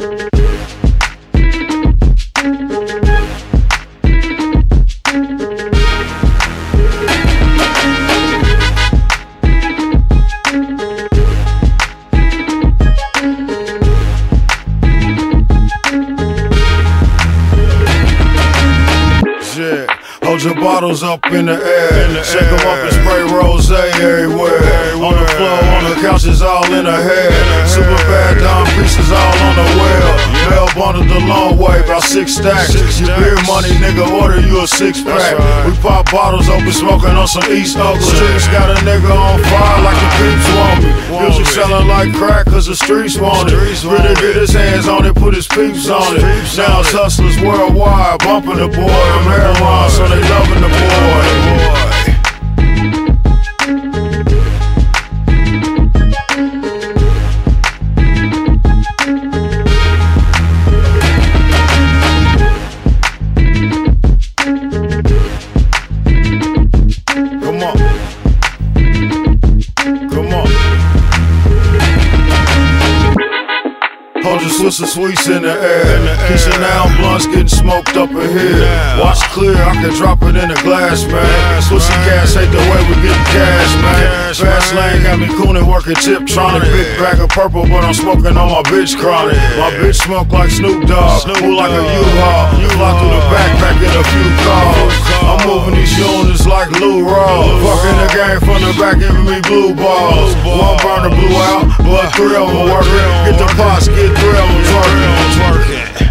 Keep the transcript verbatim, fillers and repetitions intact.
Hold your bottles up in the air, shake them up and spray rosé everywhere. On the floor, on the couches, all in the head. Super bad Don pieces all on the well. Mail bundled the long way, about six stacks. Beer money, nigga, order you a six pack. We pop bottles open, smoking on some East Oakland. Streets got a nigga on fire like the peeps want me. Music selling like crack, cause the streets want it. Really get his hands on it, put his peeps on it. Now it's hustlers worldwide, bumping the boy. Marijuana, so they loving the boy. Come on. Come on. Hold your Swisher Sweets in the air. Kissing down blunts getting smoked up in here. Watch clear, I can drop it in a glass, man. Pussy cats hate the way we get cash, man. Fast lane got me cooning, working Tiptronic. Big bag of purple, but I'm smoking on my bitch chronic. My bitch smoke like Snoop Dogg, move like a U-Haul. Fly through the backpack in a few calls. I'm moving these units like Lou Rawls. Fucking the game from the back, giving me blue balls. One burner blew out, but three of them working. Get the pots, get three of them twerking.